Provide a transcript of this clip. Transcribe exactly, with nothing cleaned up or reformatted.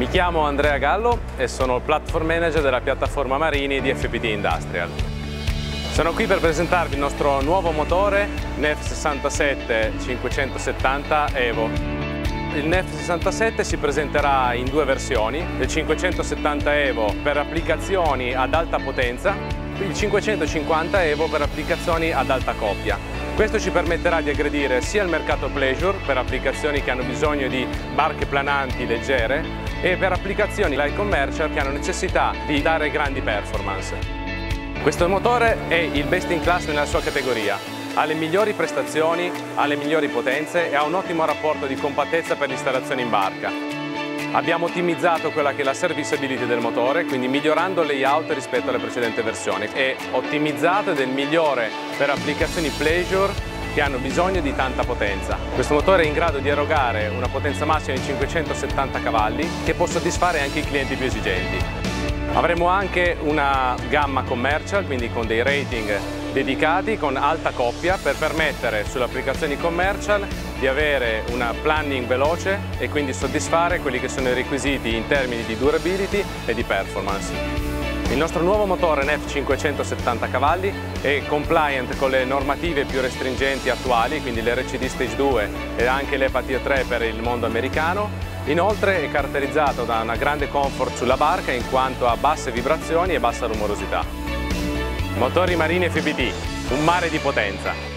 Mi chiamo Andrea Gallo e sono il Platform Manager della piattaforma Marini di F P T Industrial. Sono qui per presentarvi il nostro nuovo motore N E F sessantasette cinquecentosettanta Evo. Il N E F sessantasette si presenterà in due versioni, il cinquecentosettanta Evo per applicazioni ad alta potenza, il cinquecentocinquanta Evo per applicazioni ad alta coppia. Questo ci permetterà di aggredire sia il mercato pleasure per applicazioni che hanno bisogno di barche plananti leggere e per applicazioni light commercial che hanno necessità di dare grandi performance. Questo motore è il best in class nella sua categoria, ha le migliori prestazioni, ha le migliori potenze e ha un ottimo rapporto di compattezza per l'installazione in barca. Abbiamo ottimizzato quella che è la serviceability del motore, quindi migliorando il layout rispetto alle precedenti versioni. È ottimizzato ed è il migliore per applicazioni pleasure che hanno bisogno di tanta potenza. Questo motore è in grado di erogare una potenza massima di cinquecentosettanta cavalli che può soddisfare anche i clienti più esigenti. Avremo anche una gamma commercial, quindi con dei rating dedicati con alta coppia per permettere sulle applicazioni commercial di avere una planning veloce e quindi soddisfare quelli che sono i requisiti in termini di durability e di performance. Il nostro nuovo motore N E F cinquecentosettanta cavalli è compliant con le normative più restringenti attuali, quindi l'R C D Stage due e anche l'EPA Tier tre per il mondo americano. Inoltre è caratterizzato da una grande comfort sulla barca in quanto a basse vibrazioni e bassa rumorosità. Motori Marini F P T, un mare di potenza.